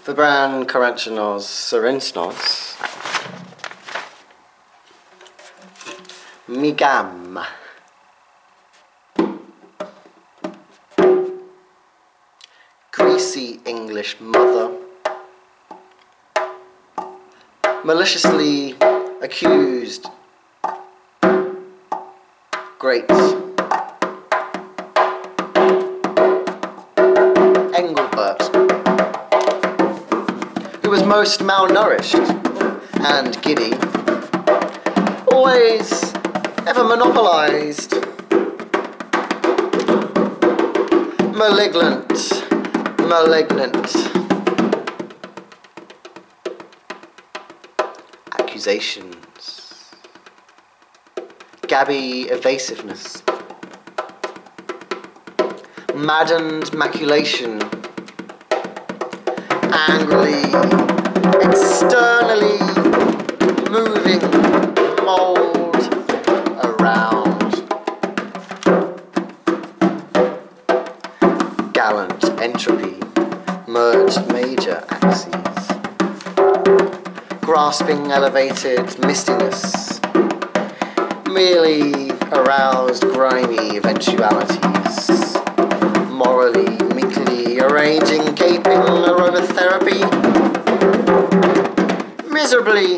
Vibran Karanchanos Serinsnos Migam Greasy English mother maliciously accused great Engelbert, who was most malnourished and giddy, always ever monopolized, malignant, accusations, gabby evasiveness, maddened maculation, angrily, externally moving mold around, gallant entropy, merged major axes, grasping elevated mistiness, merely aroused grimy eventualities, morally, meekly arranging gaping aromatherapy, miserably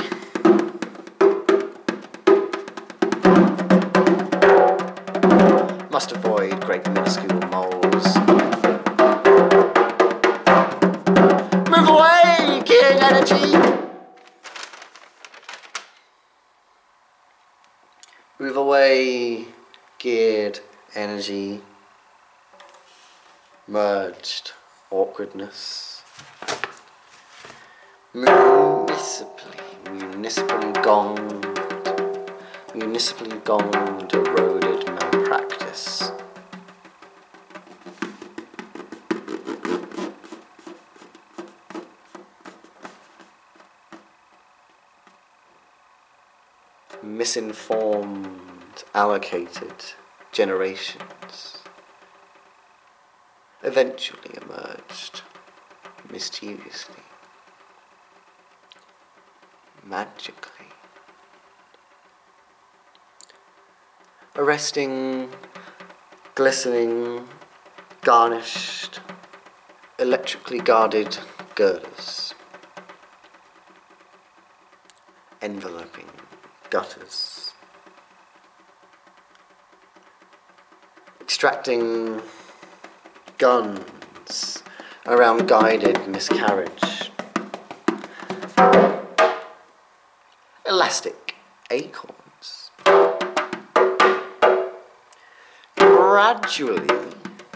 must avoid great minuscule moles. Move away, geared energy! Move away, geared energy. Merged awkwardness. Municipally gonged, eroded malpractice. Misinformed, allocated generations eventually emerged mischievously, magically, arresting, glistening, garnished, electrically guarded girders, enveloping gutters, extracting guns around guided miscarriage, elastic acorns, gradually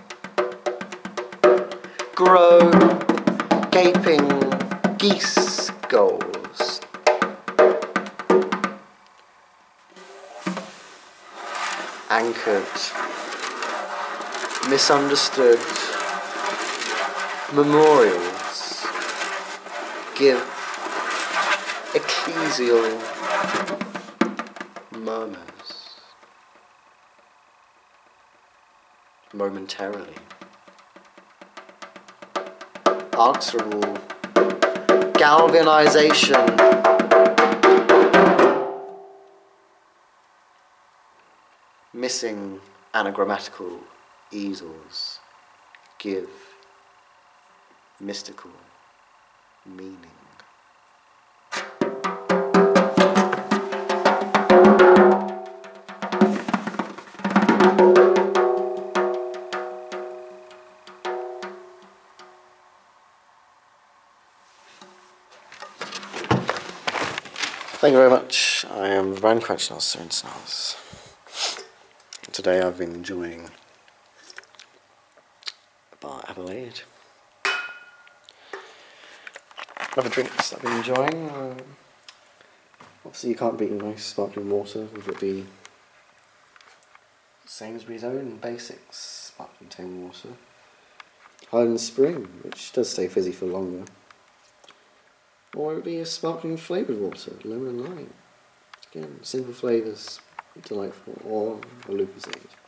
grow gaping geese goals, anchored, misunderstood memorials give ecclesial murmurs momentarily, answerable galvanization, missing anagrammatical easels give mystical meaning. Thank you very much. I am Vibran Karanchanos Serinsnos. Today I've been enjoying Bar Adelaide. Other drinks I've been enjoying. Obviously you can't beat nice sparkling water, whether it be Sainsbury's own basics sparkling tame water. Highland Spring, which does stay fizzy for longer. Or it would be a sparkling flavoured water, lemon and lime. Again, simple flavours, delightful, or a Lucozade.